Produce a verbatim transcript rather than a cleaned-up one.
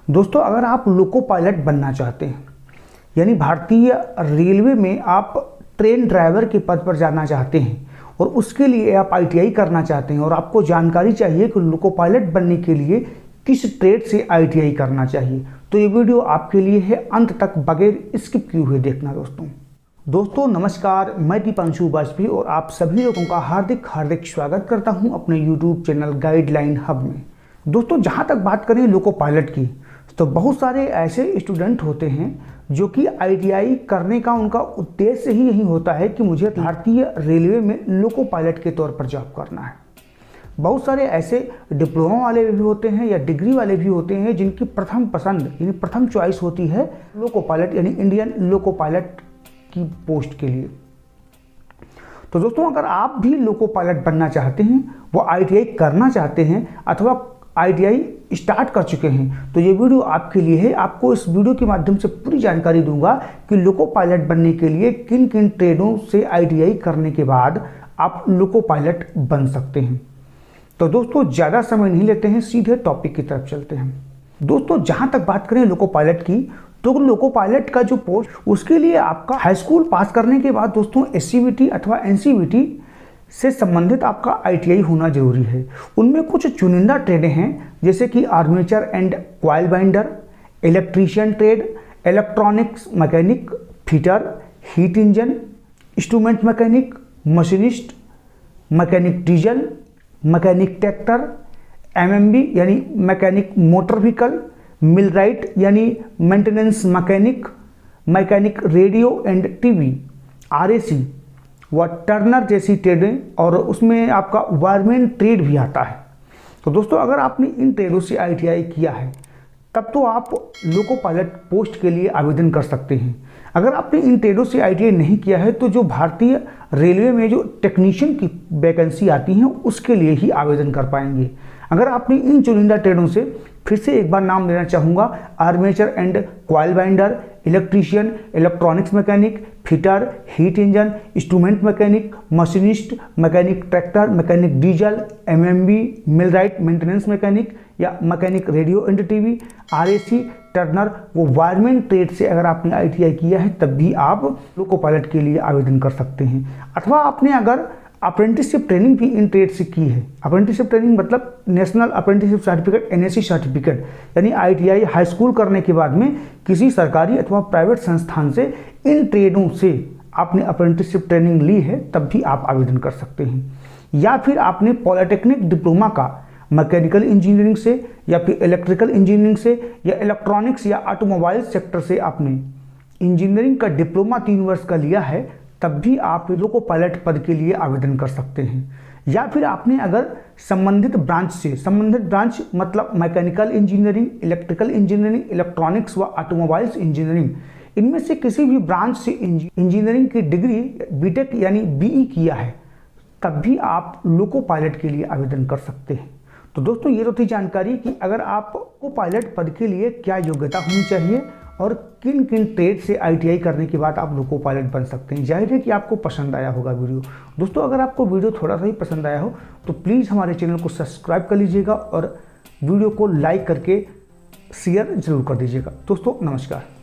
दोस्तों, अगर आप लोको पायलट बनना चाहते हैं, यानी भारतीय रेलवे में आप ट्रेन ड्राइवर के पद पर जाना चाहते हैं और उसके लिए आप आई टी आई करना चाहते हैं और आपको जानकारी चाहिए कि लोको पायलट बनने के लिए किस ट्रेड से आई टी आई करना चाहिए, तो ये वीडियो आपके लिए है। अंत तक बगैर स्किप किए हुए देखना। दोस्तों दोस्तों नमस्कार, मैं दीपांशु वाजपेयी और आप सभी लोगों का हार्दिक हार्दिक स्वागत करता हूं अपने यूट्यूब चैनल गाइडलाइन हब में। दोस्तों, जहां तक बात करें लोको पायलट की, तो बहुत सारे ऐसे स्टूडेंट होते हैं जो कि आई टी आई करने का उनका उद्देश्य ही यही होता है कि मुझे भारतीय रेलवे में लोको पायलट के तौर पर जॉब करना है। बहुत सारे ऐसे डिप्लोमा वाले भी होते हैं या डिग्री वाले भी होते हैं जिनकी प्रथम पसंद यानी प्रथम चॉइस होती है लोको पायलट यानी इंडियन लोको पायलट की पोस्ट के लिए। तो दोस्तों, अगर आप भी लोको पायलट बनना चाहते हैं, वो आई टी आई करना चाहते हैं अथवा आई टी आई स्टार्ट कर चुके हैं, तो ये वीडियो आपके लिए है। आपको इस वीडियो के माध्यम से पूरी जानकारी दूंगा कि लोको पायलट बनने के लिए किन किन ट्रेडों से आई टी आई करने के बाद आप लोको पायलट बन सकते हैं। तो दोस्तों, ज़्यादा समय नहीं लेते हैं, सीधे टॉपिक की तरफ चलते हैं। दोस्तों, जहां तक बात करें लोको पायलट की, तो लोको पायलट का जो पोस्ट, उसके लिए आपका हाई स्कूल पास करने के बाद दोस्तों एस सी बी टी अथवा एन सी बी टी से संबंधित आपका आई टी आई होना जरूरी है। उनमें कुछ चुनिंदा ट्रेडें हैं, जैसे कि armature and coil binder, electrician trade, electronics mechanic, fitter, heat engine, instrument mechanic, machinist, mechanic diesel, mechanic tractor, M M B यानी मैकेनिक मोटर व्हीकल, मिलराइट यानी maintenance mechanic, mechanic radio and TV, R A C व turner जैसी ट्रेडें, और उसमें आपका wireman trade भी आता है। तो दोस्तों, अगर आपने इन ट्रेडों से आई टी आई किया है, तब तो आप लोको पायलट पोस्ट के लिए आवेदन कर सकते हैं। अगर आपने इन ट्रेडों से आई टी आई नहीं किया है, तो जो भारतीय रेलवे में जो टेक्नीशियन की वैकेंसी आती हैं, उसके लिए ही आवेदन कर पाएंगे। अगर आपने इन चुनिंदा ट्रेडों से, फिर से एक बार नाम लेना चाहूँगा, armature and coil binder, electrician, electronics mechanic, fitter, heat engine, instrument mechanic, machinist, mechanic tractor, mechanic diesel, M M B, millwright maintenance mechanic या mechanic radio and TV, R A C, turner वो wireman trade से अगर आपने आई T आई किया है, तब भी आप लोको पायलट के लिए आवेदन कर सकते हैं। अथवा आपने अगर अप्रेंटिसशिप ट्रेनिंग भी इन ट्रेड से की है, अप्रेंटिसशिप ट्रेनिंग मतलब national apprenticeship certificate N A C certificate, यानी I T I high school करने के बाद में किसी सरकारी अथवा प्राइवेट संस्थान से इन ट्रेडों से आपने अप्रेंटिसशिप ट्रेनिंग ली है, तब भी आप आवेदन कर सकते हैं। या फिर आपने पॉलिटेक्निक डिप्लोमा का मैकेनिकल इंजीनियरिंग से या फिर इलेक्ट्रिकल इंजीनियरिंग से या इलेक्ट्रॉनिक्स या ऑटोमोबाइल सेक्टर से आपने इंजीनियरिंग का डिप्लोमा तीन वर्ष का लिया है, तब भी आप लोको पायलट पद के लिए आवेदन कर सकते हैं। या फिर आपने अगर संबंधित ब्रांच से, संबंधित ब्रांच मतलब mechanical engineering, electrical engineering, electronics व ऑटोमोबाइल्स इंजीनियरिंग, इनमें से किसी भी ब्रांच से इंजीनियरिंग की डिग्री बी टेक यानी बी ई किया है, तब भी आप लोको पायलट के लिए आवेदन कर सकते हैं। तो दोस्तों, ये तो थी जानकारी कि अगर आपको पायलट पद के लिए क्या योग्यता होनी चाहिए और किन किन ट्रेड से आई टी आई करने के बाद आप लोको पायलट बन सकते हैं। जाहिर है कि आपको पसंद आया होगा वीडियो। दोस्तों, अगर आपको वीडियो थोड़ा सा ही पसंद आया हो, तो प्लीज़ हमारे चैनल को सब्सक्राइब कर लीजिएगा और वीडियो को लाइक करके शेयर जरूर कर दीजिएगा। दोस्तों नमस्कार।